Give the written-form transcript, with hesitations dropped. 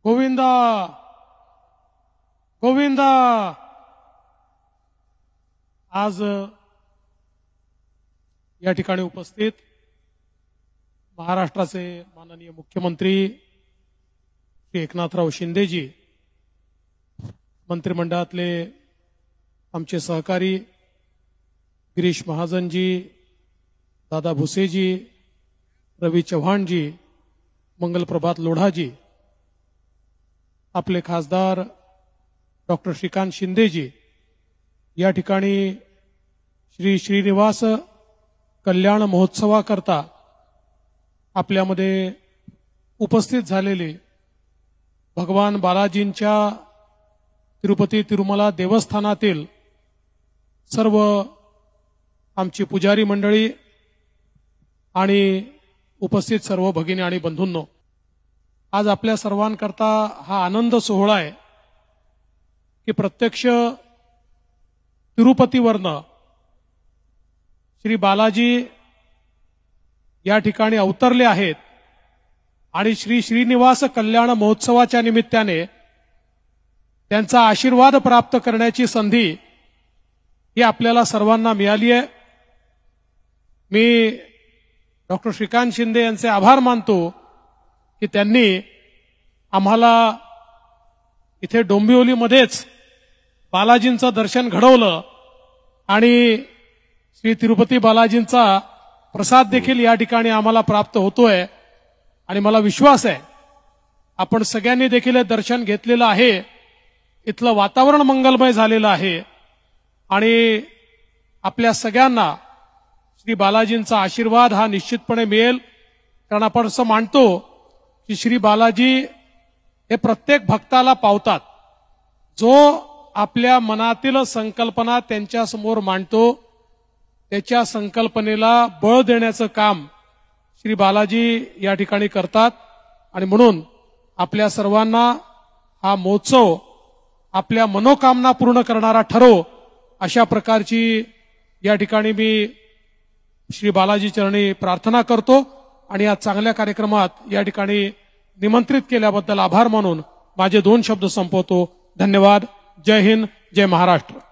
गोविंदा गोविंदा। आज या ठिकाणी उपस्थित महाराष्ट्राचे माननीय मुख्यमंत्री श्री एकनाथराव शिंदेजी, मंत्रिमंडळातले आमचे सहकारी गिरीश महाजनजी, दादा भुसेजी, रवी चव्हाणजी, मंगलप्रभात लोढाजी, आपले खासदार डॉक्टर श्रीकांत शिंदेजी, या ठिकाणी श्री श्रीनिवास कल्याण महोत्सवाकरता आपल्यामध्ये उपस्थित झालेले भगवान बालाजींच्या तिरुपती तिरुमला देवस्थानातील सर्व आमची पुजारी मंडळी आणि उपस्थित सर्व भगिनी आणि बंधूंनो, आज आपल्या सर्वांकरता हा आनंद सोहळा आहे की प्रत्यक्ष तिरुपतीवरनं श्री बालाजी या ठिकाणी अवतरले आहेत आणि श्री श्रीनिवास कल्याण महोत्सवाच्या निमित्ताने त्यांचा आशीर्वाद प्राप्त करण्याची संधी ही आपल्याला सर्वांना मिळाली आहे। मी डॉक्टर श्रीकांत शिंदे यांचे आभार मानतो की त्यांनी आम्हाला इथे डोंबिवलीमध्येच बालाजींचं दर्शन घडवलं आणि श्री तिरुपती बालाजींचा प्रसाद देखील या ठिकाणी आम्हाला प्राप्त होतोय आणि मला विश्वास आहे आपण सगळ्यांनी देखील हे दर्शन घेतलेलं आहे। इथलं वातावरण मंगलमय झालेलं आहे आणि आपल्या सगळ्यांना श्री बालाजींचा आशीर्वाद हा निश्चितपणे मिळेल, कारण आपण असं मानतो की श्री बालाजी हे प्रत्येक भक्ताला पावतात। जो आपल्या मनातील संकल्पना त्यांच्या समोर मांडतो त्याच्या संकल्पनेला बळ देण्याचं काम श्री बालाजी या ठिकाणी करतात आणि म्हणून आपल्या सर्वांना हा महोत्सव आपल्या मनोकामना पूर्ण करणारा ठरो अशा प्रकारची या ठिकाणी मी श्री बालाजी चरणी प्रार्थना करतो आणि या चांगल्या कार्यक्रमात या ठिकाणी निमंत्रित केल्याबद्दल आभार मानून माझे 2 शब्द संपवतो। धन्यवाद। जय हिंद, जय महाराष्ट्र।